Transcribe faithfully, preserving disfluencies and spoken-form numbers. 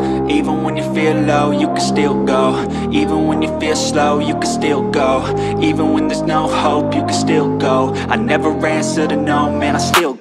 Even when you feel low, you can still go. Even when you feel slow, you can still go. Even when there's no hope, you can still go. I never answer to no, man, I still